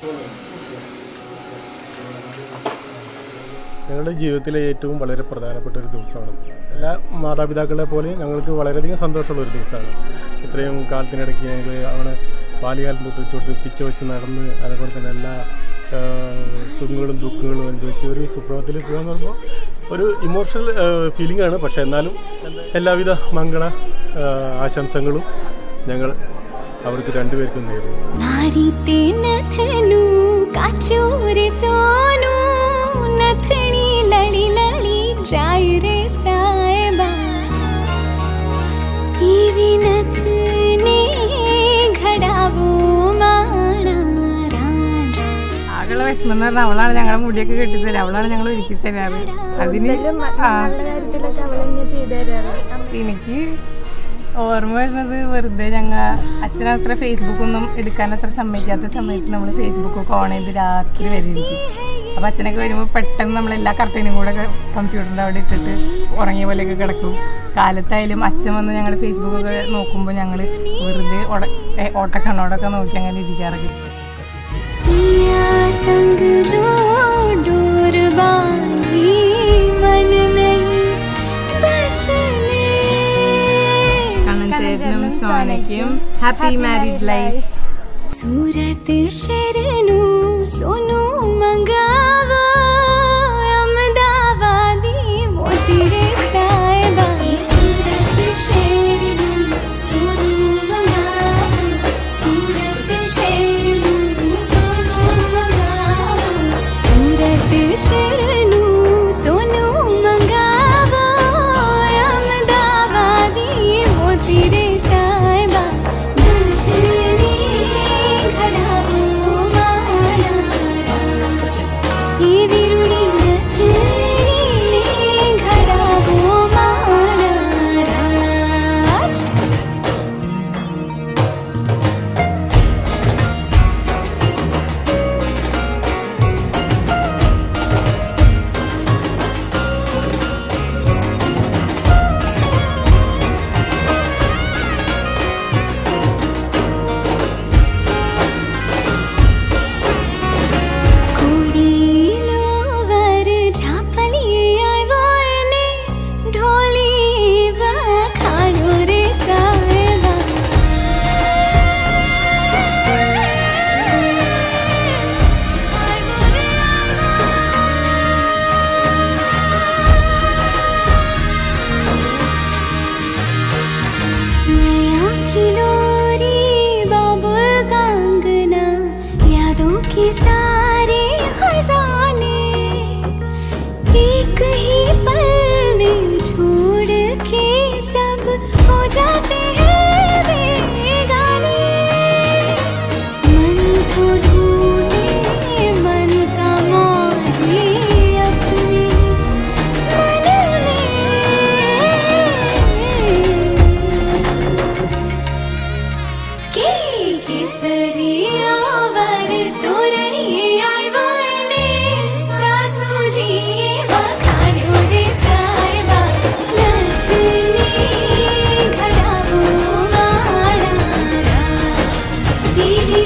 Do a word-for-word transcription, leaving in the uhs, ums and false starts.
ഞങ്ങളുടെ ജീവിതത്തിലെ ഏറ്റവും വളരെ പ്രധാനപ്പെട്ട ഒരു ദിവസമാണ്. എല്ലാ മാതാപിതാക്കളെ പോലെ ഞങ്ങൾക്ക് വളരെയധികം സന്തോഷമുള്ള ഒരു ദിവസമാണ്. ഇത്രയും കാലത്തിനിടയ്ക്ക് ഞങ്ങൾ അവിടെ ബാല്യകാലം തൊട്ട് തൊട്ട് പിച്ച വെച്ച് നടന്ന് അതുപോലെ തന്നെ എല്ലാ സുഖങ്ങളും ദുഃഖങ്ങളും അനുഭവിച്ച് ഒരു സുപ്രഭാതത്തിൽ പോകുക എന്ന് പറയുമ്പോൾ ഒരു ഇമോഷണൽ ഫീലിംഗ് ആണ്. പക്ഷേ എന്നാലും എല്ലാവിധ മംഗള ആശംസകളും ഞങ്ങൾ അവർക്ക് രണ്ടുപേർക്കും നേരുന്നു. ആകെയുള്ള വിഷമം എന്ന് പറഞ്ഞാൽ അവളാണ് ഞങ്ങളുടെ മുടിയൊക്കെ കെട്ടിത്തരാറ്, അവളാണ് ഞങ്ങൾ ഒരുക്കി തരാറ്. അതിന് എനിക്ക് ഓർമ്മ വരുന്നത് വെറുതെ ഞങ്ങൾ അച്ഛനത്ര ഫേസ്ബുക്കൊന്നും എടുക്കാനത്ര സമ്മതിക്കാത്ത സമയത്ത് നമ്മൾ ഫേസ്ബുക്കൊക്കെ ഓൺ ചെയ്ത് രാത്രി വരെയിരിക്കും. അപ്പോൾ അച്ഛനൊക്കെ വരുമ്പോൾ പെട്ടെന്ന് നമ്മളെല്ലാ കർട്ടനും കൂടെ കമ്പ്യൂട്ടറിൻ്റെ അവിടെ ഇട്ടിട്ട് ഉറങ്ങിയ പോലെയൊക്കെ കിടക്കും. കാലത്തായാലും അച്ഛൻ വന്ന് ഞങ്ങൾ ഫേസ്ബുക്കൊക്കെ നോക്കുമ്പോൾ ഞങ്ങൾ വെറുതെ ഓട്ടക്കണ്ണോടൊക്കെ നോക്കി അങ്ങനെ ഇരിക്കാറൊക്കെ. കണ്ണൻ സോനയ്ക്കും ഹാപ്പി മാരീഡ് ലൈഫ്. सूरत शरणू सोनू मंगावा अहमदाबादी मोती रे साहिबा. सूरत शरणू सोनू मंगावा, सूरत शरणू सोनू मंगावा, सूरत शरणू सोनू मंगावा अहमदाबादी मोती रे साहिबा. सारे खजाने एक ही पल में छोड़ के सब हो जाते हैं बेगाने. मन को ढूंढे मन का मौजे अपने मन में के केसरिया वर तोरणी आई वाने सासू जी वखाणो रे साहिबा. लखनी घडावो माळा राज दीदी